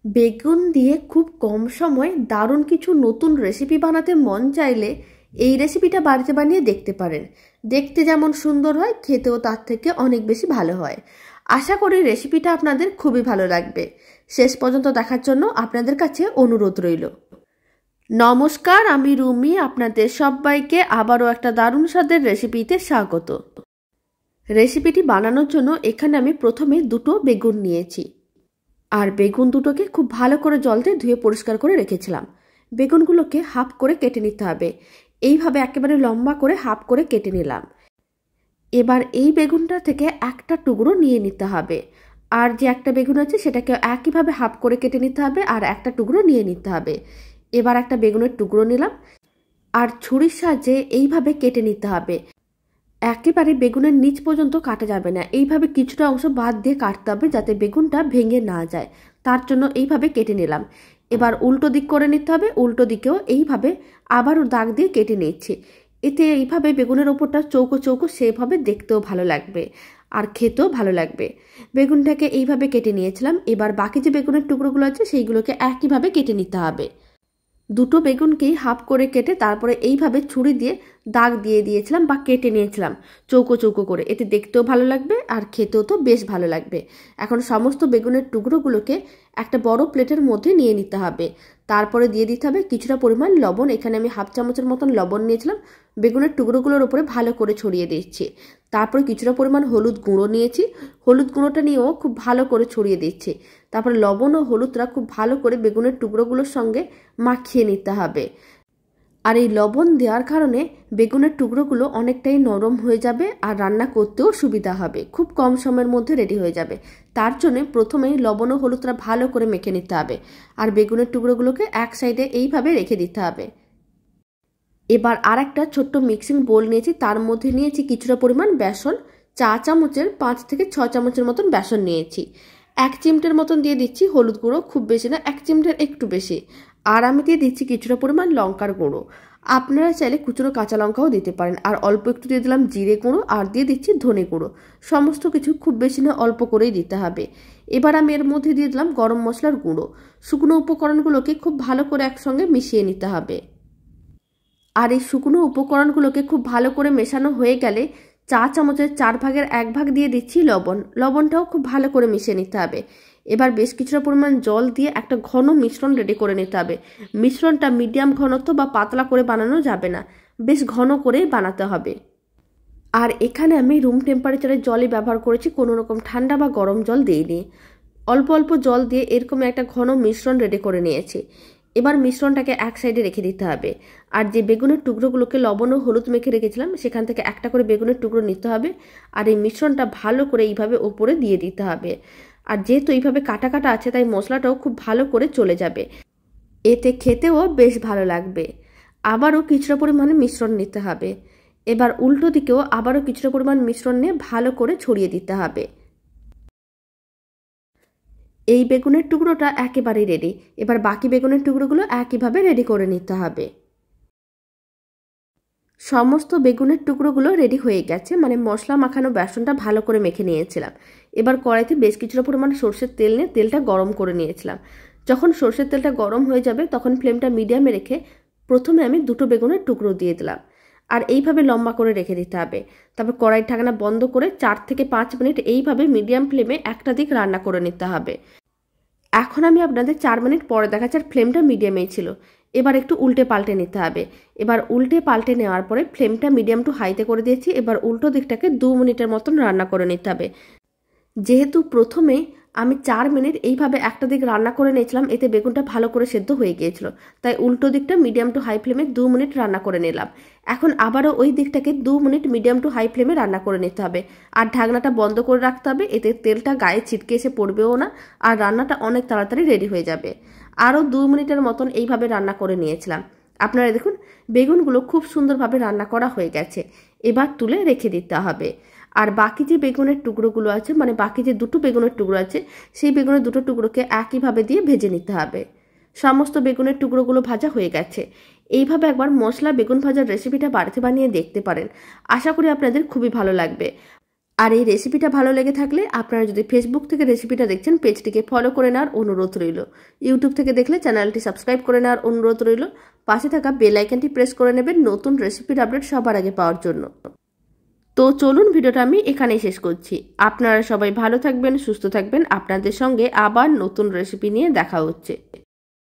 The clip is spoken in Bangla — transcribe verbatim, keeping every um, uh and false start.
বেগুন দিয়ে খুব কম সময়ে দারুণ কিছু নতুন রেসিপি বানাতে মন চাইলে এই রেসিপিটা বাড়িতে বানিয়ে দেখতে পারেন। দেখতে যেমন সুন্দর হয়, খেতেও তার থেকে অনেক বেশি ভালো হয়। আশা করি রেসিপিটা আপনাদের খুবই ভালো লাগবে। শেষ পর্যন্ত দেখার জন্য আপনাদের কাছে অনুরোধ রইল। নমস্কার, আমি রুমি। আপনাদের সবাইকে আবারও একটা দারুণ স্বাদের রেসিপিতে স্বাগত। রেসিপিটি বানানোর জন্য এখানে আমি প্রথমে দুটো বেগুন নিয়েছি, আর বেগুন দুটোকে খুব ভালো করে জল দিয়ে ধুয়ে পরিষ্কার করে রেখেছিলাম। বেগুনগুলোকে হাফ করে কেটে নিতে হবে। এইভাবে একেবারে লম্বা করে হাফ করে কেটে নিলাম। এবার এই বেগুনটা থেকে একটা টুকরো নিয়ে নিতে হবে, আর যে একটা বেগুন আছে সেটাকে একইভাবে হাফ করে কেটে নিতে হবে আর একটা টুকরো নিয়ে নিতে হবে। এবার একটা বেগুনের টুকরো নিলাম আর ছুরির সাহায্যে এইভাবে কেটে নিতে হবে। একেবারে বেগুনের নিচ পর্যন্ত কাটা যাবে না, এইভাবে কিছুটা অংশ বাদ দিয়ে কাটতে হবে যাতে বেগুনটা ভেঙে না যায়। তার জন্য এইভাবে কেটে নিলাম। এবার উল্টো দিক করে নিতে হবে। উল্টো দিকেও এইভাবে আবারও দাগ দিয়ে কেটে নিচ্ছি। এতে এইভাবে বেগুনের ওপরটা চৌকো চৌকো সেভাবে দেখতেও ভালো লাগবে আর খেতেও ভালো লাগবে। বেগুনটাকে এইভাবে কেটে নিয়েছিলাম। এবার বাকি যে বেগুনের টুকরোগুলো আছে সেইগুলোকে একইভাবে কেটে নিতে হবে। দুটো বেগুনকেই হাফ করে কেটে তারপরে এইভাবে ছুরি দিয়ে দাগ দিয়ে দিয়েছিলাম বা কেটে নিয়েছিলাম চৌকো চৌকো করে। এতে দেখতেও ভালো লাগবে আর খেতেও তো বেশ ভালো লাগবে। এখন সমস্ত বেগুনের টুকরোগুলোকে একটা বড় প্লেটের মধ্যে নিয়ে নিতে হবে। তারপরে দিয়ে দিতে হবে কিছুটা পরিমাণ লবণ। এখানে আমি হাফ চামচের মতন লবণ নিয়েছিলাম। বেগুনের টুকরোগুলোর উপরে ভালো করে ছড়িয়ে দিচ্ছি। তারপরে কিছুটা পরিমাণ হলুদ গুঁড়ো নিয়েছি। হলুদ গুঁড়োটা নিয়েও খুব ভালো করে ছড়িয়ে দিচ্ছি। তারপর লবণ ও হলুদটা খুব ভালো করে বেগুনের টুকরোগুলোর সঙ্গে মাখিয়ে নিতে হবে। আর এই লবণ দেওয়ার কারণে বেগুনের টুকরোগুলো অনেকটাই নরম হয়ে যাবে আর রান্না করতেও সুবিধা হবে। খুব কম সময়ের মধ্যে রেডি হয়ে যাবে। তার জন্য প্রথমেই লবণ ও হলুদটা ভালো করে মেখে নিতে হবে আর বেগুনের টুকরোগুলোকে এক সাইডে এইভাবে রেখে দিতে হবে। এবার আর একটা ছোট্ট মিক্সিং বোল নিয়েছি, তার মধ্যে নিয়েছি কিছুটা পরিমাণ বেসন। চা চামচের পাঁচ থেকে ছ চামচের মতন বেসন নিয়েছি। এক চিমটের মতন দিয়ে দিচ্ছি হলুদ গুঁড়ো, খুব বেশি না, এক চিমটের একটু বেশি। আর আমি দিয়ে দিচ্ছি কিছুটা পরিমাণ লঙ্কার গুঁড়ো। আপনারা চাইলে কুচনো কাঁচা লঙ্কাও দিতে পারেন। আর অল্প একটু দিয়ে দিলাম জিরে গুঁড়ো আর দিয়ে দিচ্ছি ধনে গুঁড়ো। সমস্ত কিছু খুব বেশি না, অল্প করেই দিতে হবে। এবার আমি এর মধ্যে দিয়ে দিলাম গরম মশলার গুঁড়ো। শুকনো উপকরণগুলোকে খুব ভালো করে একসঙ্গে মিশিয়ে নিতে হবে। আর এই শুকনো উপকরণগুলোকে খুব ভালো করে মেশানো হয়ে গেলে চা চামচের চার ভাগের এক ভাগ দিয়ে দিচ্ছি লবণ। লবণটাও খুব ভালো করে মিশিয়ে নিতে হবে। এবার বেশ কিছুটা পরিমাণ জল দিয়ে একটা ঘন মিশ্রণ রেডি করে নিতে হবে। মিশ্রণটা মিডিয়াম ঘনত্ব বা পাতলা করে বানানো যাবে না, বেশ ঘন করেই বানাতে হবে। আর এখানে আমি রুম টেম্পারেচারের জলই ব্যবহার করেছি, কোনো রকম ঠান্ডা বা গরম জল দিইনি। অল্প অল্প জল দিয়ে এরকম একটা ঘন মিশ্রণ রেডি করে নিয়েছি। এবার মিশ্রণটাকে এক সাইডে রেখে দিতে হবে। আর যে বেগুনের টুকরোগুলোকে লবণ ও হলুদ মেখে রেখেছিলাম সেখান থেকে একটা করে বেগুনের টুকরো নিতে হবে আর এই মিশ্রণটা ভালো করে এইভাবে ওপরে দিয়ে দিতে হবে। আর যেহেতু এইভাবে কাটা কাটা আছে তাই মশলাটাও খুব ভালো করে চলে যাবে, এতে খেতেও বেশ ভালো লাগবে। আবারও কিছুটা পরিমাণে মিশ্রণ নিতে হবে। এবার উল্টো দিকেও আবারও কিছুটা পরিমাণ মিশ্রণ নিয়ে ভালো করে ছড়িয়ে দিতে হবে। এই বেগুনের টুকরোটা একেবারেই রেডি। এবার বাকি বেগুনের টুকরোগুলো একইভাবে রেডি করে নিতে হবে। সমস্ত বেগুনের টুকরোগুলো রেডি হয়ে গেছে, মানে মশলা মাখানো বেসনটা ভালো করে মেখে নিয়েছিলাম। এবার কড়াইতে বেশ কিছুটা পরিমাণ সর্ষের তেল নিয়ে তেলটা গরম করে নিয়েছিলাম। যখন সর্ষের তেলটা গরম হয়ে যাবে তখন ফ্লেমটা মিডিয়ামে রেখে প্রথমে আমি দুটো বেগুনের টুকরো দিয়ে দিলাম আর এইভাবে লম্বা করে রেখে দিতে হবে। তারপর কড়াই ঢাকনা বন্ধ করে চার থেকে পাঁচ মিনিট এইভাবে মিডিয়াম ফ্লেমে একটা দিক রান্না করে নিতে হবে। এখন আমি আপনাদের চার মিনিট পরে দেখাচ্ছি, আর ফ্লেমটা মিডিয়ামেই ছিল। এবার একটু উল্টে পাল্টে নিতে হবে। এবার উল্টে পাল্টে নেওয়ার পরে ফ্লেমটা মিডিয়াম টু হাইতে করে দিয়েছি। এবার উল্টো দিকটাকে দু মিনিটের মতন রান্না করে নিতে হবে। যেহেতু প্রথমে আমি চার মিনিট এইভাবে একটা দিক রান্না করে নিয়েছিলাম, এতে বেগুনটা ভালো করে সেদ্ধ হয়ে গিয়েছিল, তাই উল্টো দিকটা মিডিয়াম টু হাই ফ্লেমে দু মিনিট রান্না করে নিলাম। এখন আবারও ওই দিকটাকে দু মিনিট মিডিয়াম টু হাই ফ্লেমে রান্না করে নিতে হবে আর ঢাকনাটা বন্ধ করে রাখতে হবে। এতে তেলটা গায়ে ছিটকে এসে পড়বেও না আর রান্নাটা অনেক তাড়াতাড়ি রেডি হয়ে যাবে। আরও দু মিনিটের মতন এইভাবে রান্না করে নিয়েছিলাম। আপনারা দেখুন বেগুনগুলো খুব সুন্দরভাবে রান্না করা হয়ে গেছে। এবার তুলে রেখে দিতে হবে। আর বাকি যে বেগুনের টুকরোগুলো আছে, মানে বাকি যে দুটো বেগুনের টুকরো আছে, সেই বেগুনের দুটো টুকরোকে একইভাবে দিয়ে ভেজে নিতে হবে। সমস্ত বেগুনের টুকরোগুলো ভাজা হয়ে গেছে। এইভাবে একবার মশলা বেগুন ভাজার রেসিপিটা বাড়িতে বানিয়ে দেখতে পারেন। আশা করি আপনাদের খুবই ভালো লাগবে। আর এই রেসিপিটা ভালো লেগে থাকলে আপনারা যদি ফেসবুক থেকে রেসিপিটা দেখছেন পেজটিকে ফলো করে নেওয়ার অনুরোধ রইল। ইউটিউব থেকে দেখলে চ্যানেলটি সাবস্ক্রাইব করে নেওয়ার অনুরোধ রইল। পাশে থাকা বেল আইকনটি প্রেস করে নেবেন নতুন রেসিপির আপডেট সবার আগে পাওয়ার জন্য। তো চলুন ভিডিওটা আমি এখানেই শেষ করছি। আপনারা সবাই ভালো থাকবেন, সুস্থ থাকবেন। আপনাদের সঙ্গে আবার নতুন রেসিপি নিয়ে দেখা হচ্ছে।